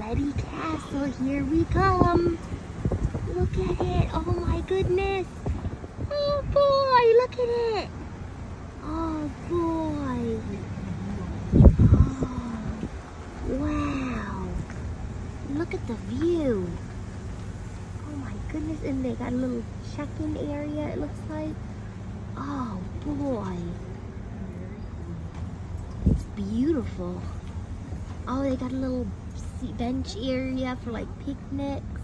Ready Castle, here we come. Look at it. Oh my goodness. Oh boy, look at it. Oh boy. Oh, wow. Look at the view. Oh my goodness, and they got a little check-in area, it looks like. Oh boy. It's beautiful. Oh, they got a little seat bench area for like picnics.